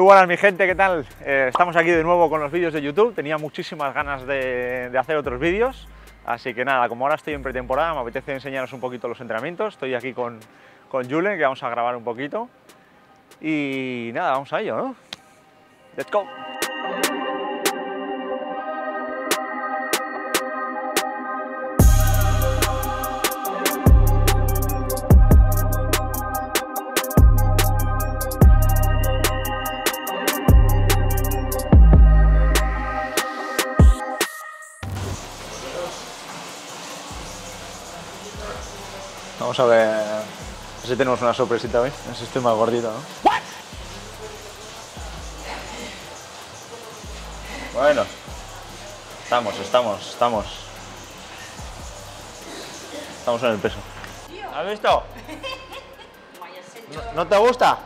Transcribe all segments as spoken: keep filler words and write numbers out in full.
buenas mi gente, ¿qué tal? Eh, estamos aquí de nuevo con los vídeos de YouTube. Tenía muchísimas ganas de, de hacer otros vídeos, así que nada, como ahora estoy en pretemporada me apetece enseñaros un poquito los entrenamientos. Estoy aquí con, con Julen, que vamos a grabar un poquito y nada, vamos a ello, ¿no? ¡Let's go! Vamos a ver si tenemos una sorpresita hoy. No sé si estoy más gordito, ¿no? What? Bueno, estamos, estamos, estamos. Estamos en el peso. ¿Has visto? ¿No, ¿no te gusta?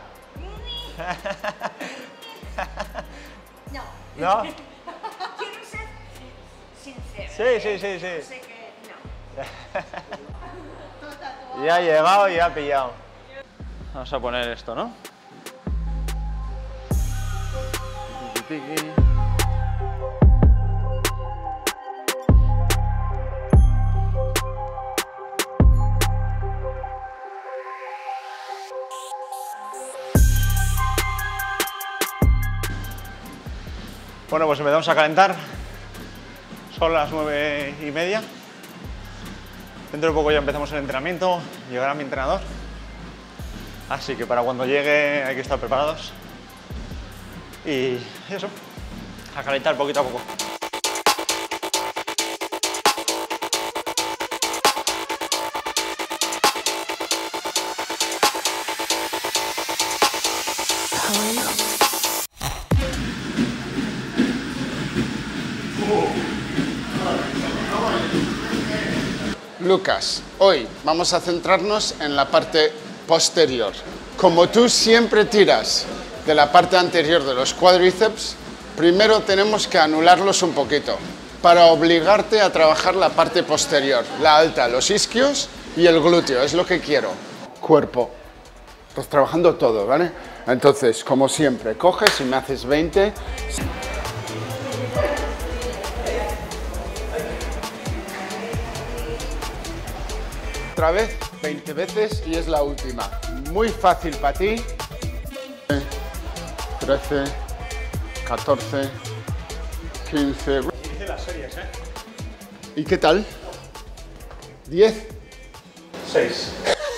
No. ¿No? Quiero ser sincera. Sí, sí, sí, sí. Yo sé que no. Ya ha llegado y ya ha pillado. Vamos a poner esto, ¿no? Bueno, pues empezamos a calentar. Son las nueve y media. Dentro de poco ya empezamos el entrenamiento, llegará mi entrenador. Así que para cuando llegue hay que estar preparados. Y eso, a calentar poquito a poco. Lucas, hoy vamos a centrarnos en la parte posterior. Como tú siempre tiras de la parte anterior de los cuádriceps, primero tenemos que anularlos un poquito para obligarte a trabajar la parte posterior, la alta, los isquios y el glúteo, es lo que quiero. Cuerpo, estás trabajando todo, ¿vale? Entonces, como siempre, coges y me haces veinte. Otra vez, veinte veces y es la última. Muy fácil para ti. trece, catorce, quince. Hice las series, ¿eh? ¿Y qué tal? diez. seis.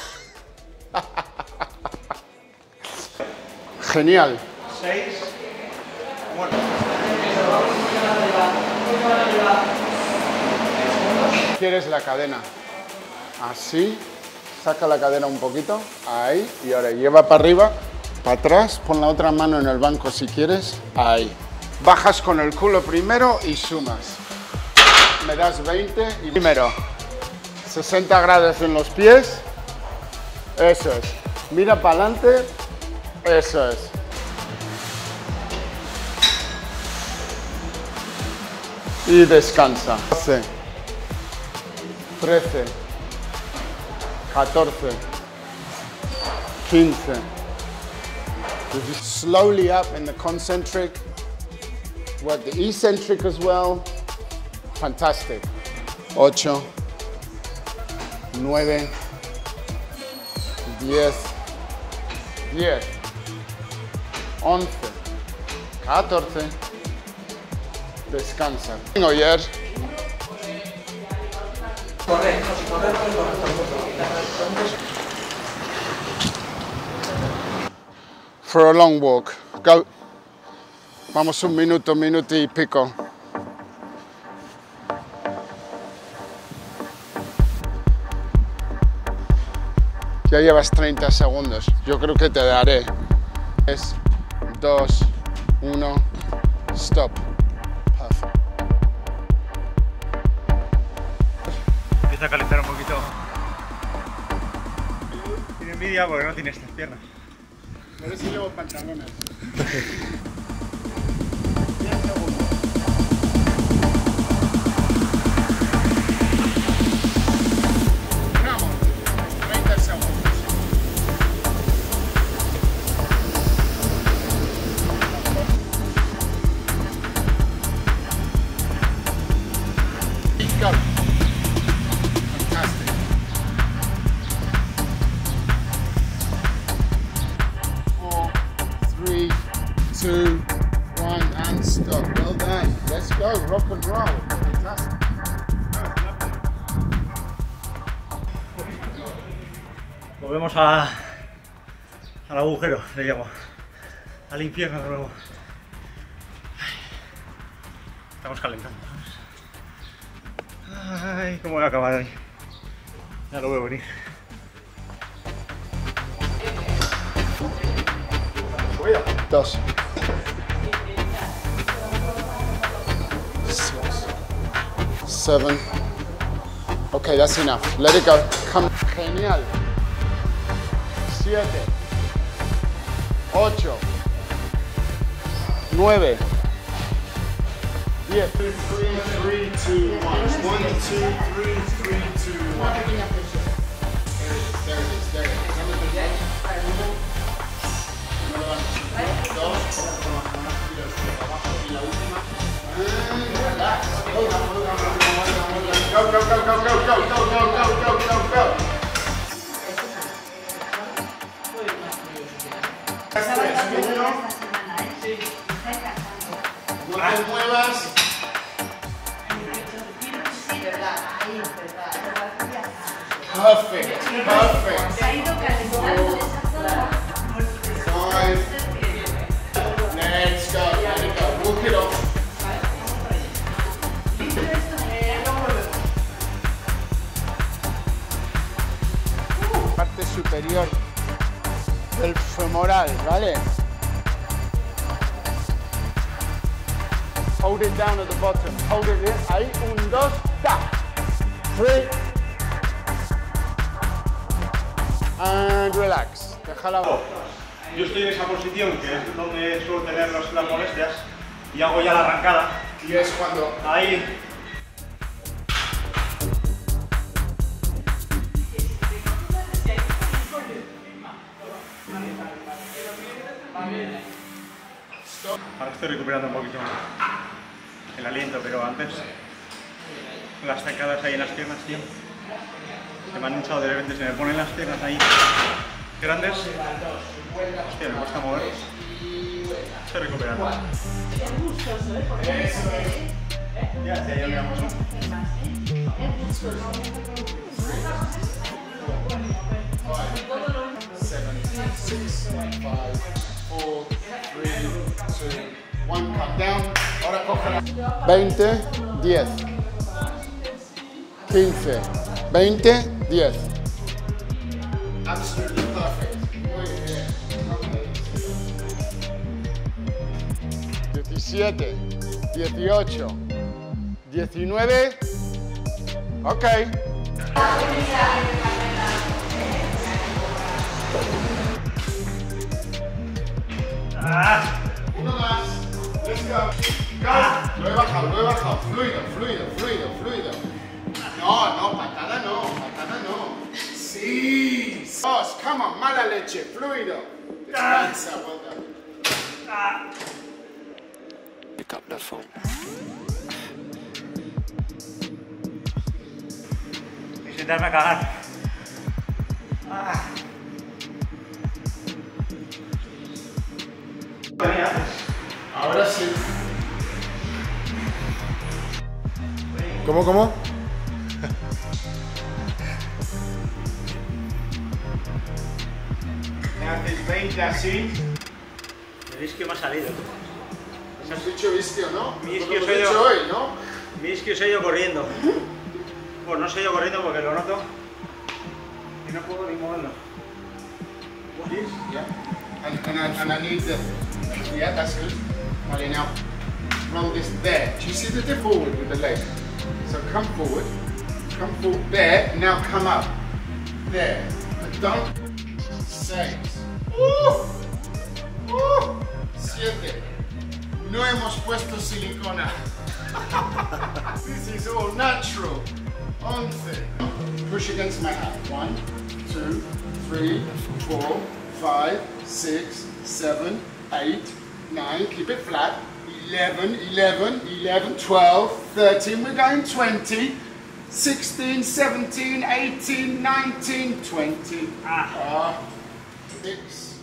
Genial. seis. Bueno. ¿Quieres la cadena? Así, saca la cadera un poquito, ahí, y ahora lleva para arriba, para atrás, pon la otra mano en el banco si quieres, ahí. Bajas con el culo primero y sumas. Me das veinte y primero. sesenta grados en los pies, eso es. Mira para adelante, eso es. Y descansa. doce, trece. catorce, quince. Slowly up in the concentric, work the eccentric as well. Fantastic. ocho, nueve, diez, diez, once, catorce. Descansa. Ayer. For a long walk. Go. Vamos un minuto, minuto y pico. Ya llevas treinta segundos. Yo creo que te daré. tres, dos, uno, stop. Perfect. Empieza a calentar un poquito. Tiene envidia porque no tiene estas piernas. A ver si llevo pantalones. Vamos, treinta segundos. Volvemos a, al agujero, le llamo. Al infierno de nuevo. Estamos calentando. Ay, cómo voy a acabar hoy. Ya lo veo venir. Dos. Six. Seven. Okay, that's enough. Let it go. Come. Genial. Siete. Ocho. Nueve. Diez. Three, three, two, one. One, two, three, three, two, one. There it is, there it is, there it is. Dos. Y la última. Relax. Go, go, go, go, go, go, go, go, go, go, go, go. No te muevas. Perfect, perfect. Five. Let's go, let it go. Walk it off. Parte superior del femoral, ¿vale? Hold it down at the bottom. Hold it there. Ahí, un, dos, da. Three. And relax. Déjala. Yo estoy en esa posición, que es donde suelo tener los, las molestias, y hago ya la arrancada. Y es cuando... Ahí. Ahora estoy recuperando un poquito el aliento, pero antes las zancadas ahí en las piernas, tío, se me han hinchado de repente, se me ponen las piernas ahí grandes. Hostia, me cuesta moverlos. Estoy recuperando. Ya, ya, ya miramos. One, come down. Ahora cógela. veinte, diez. quince, veinte, diez. Absolutely perfect. diecisiete, dieciocho, diecinueve. Ok. Ah. Uno más. Let's go. Go. Lo he bajado, lo he bajado. Fluido, fluido, fluido, fluido. No, no, patada no, patada no. Sí. Dos, come on, mala leche, fluido. Descansa, well done. Ah. Pick up the phone. Y sentarme a cagar. Ah. Ahora sí. ¿Cómo, cómo? Me haces veinte así. El isquio me ha salido. ¿Has dicho isquio, no? Mi isquio Lo hemos soy yo. dicho hoy, ¿no? Mi isquio se ha ido corriendo. Pues no se ha ido corriendo porque lo noto y no puedo ni moverlo. This, yeah. And, and, I, and I need the, yeah, that's good. Vale, now, roll this there. Do you see the dip forward with the leg? So come forward, come forward there, now come up. There, but don't, seis. Uh, uh, siete. No hemos puesto silicona. This is all natural. once. Push against my hand. One, two, three, four, five, six, seven, eight, nine. Keep it flat. eleven, eleven, eleven, twelve, thirteen. We're going twenty. sixteen, seventeen, eighteen, nineteen, twenty. Ah. Six.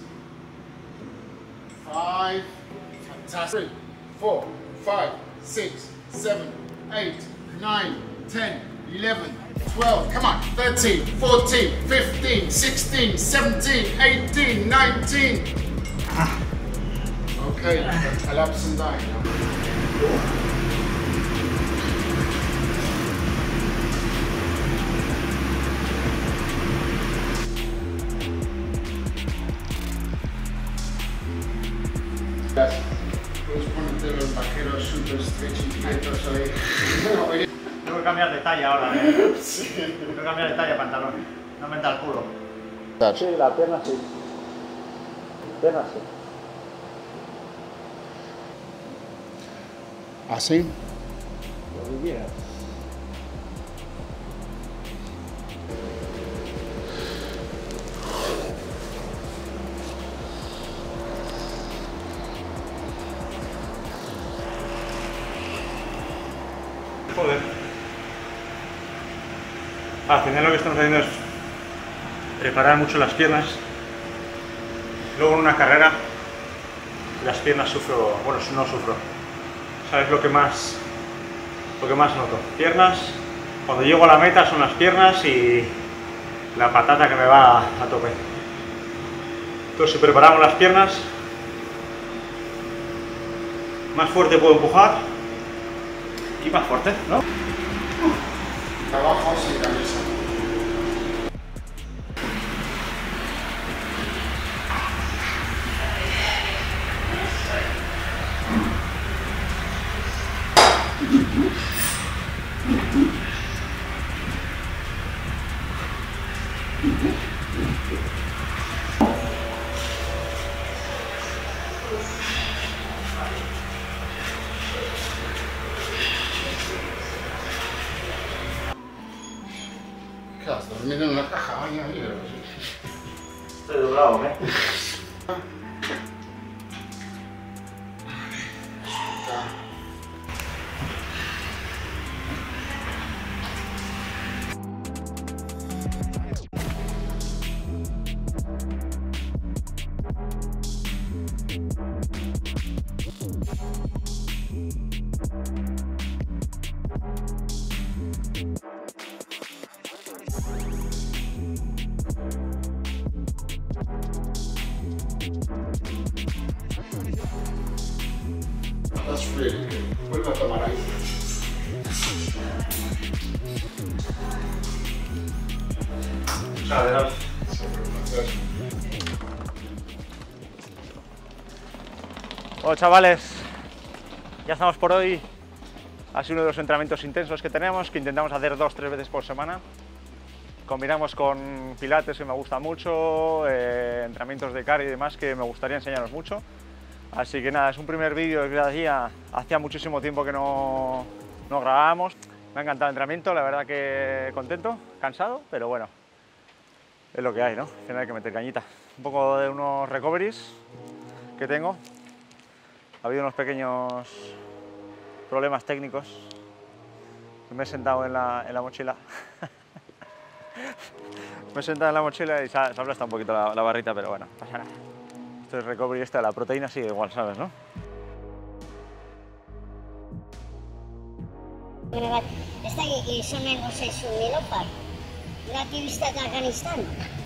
Five. Fantastic. Three, four, five, six, seven, eight, nine, ten, eleven, twelve, come on, thirteen, fourteen, fifteen, sixteen, seventeen, eighteen, nineteen. Okay, collapse and die now. Puedes ponerte los vaqueros super stretch y quietos hoy. Tengo que cambiar de talla ahora, ¿eh? Sí. Tengo que cambiar de talla pantalón. No me entra el culo. Sí, la pierna sí. Pierna sí. ¿Así? Lo que quieras. Joder. Al final lo que estamos haciendo es preparar mucho las piernas. Luego en una carrera las piernas sufro, bueno, no sufro. ¿Sabes lo que más lo que más noto? Piernas, cuando llego a la meta son las piernas y la patata que me va a tope. Entonces si preparamos las piernas, más fuerte puedo empujar. Y más fuerte, ¿no? Trabajo sin camisa. ¿Qué has dormido en una caja? Ay, ay, ay. Estoy doblado, ¿eh? That's really good. Vuelve a tomar ahí. Adelante. Bueno, chavales, ya estamos por hoy. Ha sido uno de los entrenamientos intensos que tenemos, que intentamos hacer dos tres veces por semana. Combinamos con pilates, que me gusta mucho, eh, entrenamientos de cardio y demás, que me gustaría enseñaros mucho. Así que nada, es un primer vídeo que hacía, hacía muchísimo tiempo que no, no grabábamos. Me ha encantado el entrenamiento, la verdad que contento, cansado, pero bueno, es lo que hay, ¿no? Al final hay que meter cañita. Un poco de unos recoveries que tengo. Ha habido unos pequeños problemas técnicos. Me he sentado en la, en la mochila. Me he sentado en la mochila y se ha, se ha aplastado un poquito la, la barrita, pero bueno, pasa nada. Esto es recovery, esta, la proteína sigue igual, ¿sabes, no? Està aquí, són negros és un Milopar, un activista de Afganistán.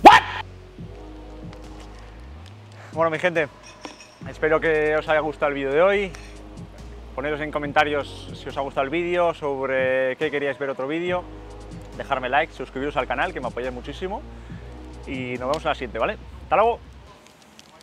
Bueno, mi gente, espero que os haya gustado el vídeo de hoy. Ponedlos en comentarios si os ha gustado el vídeo, sobre qué queríais ver otro vídeo. Dejarme like, suscribiros al canal, que me apoyáis muchísimo. Y nos vemos en la siguiente, ¿vale? ¡Hasta luego!